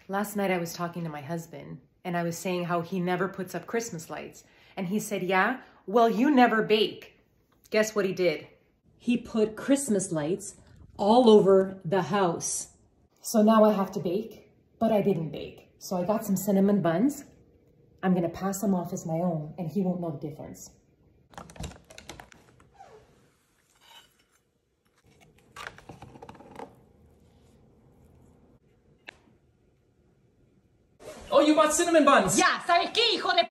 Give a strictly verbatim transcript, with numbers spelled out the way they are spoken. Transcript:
Last night I was talking to my husband and I was saying how he never puts up Christmas lights. And he said, yeah, well, you never bake. Guess what he did? He put Christmas lights all over the house. So now I have to bake, but I didn't bake. So I got some cinnamon buns. I'm gonna pass them off as my own and he won't know the difference. Oh, you bought cinnamon buns! Ya, ¿sabes qué, hijo de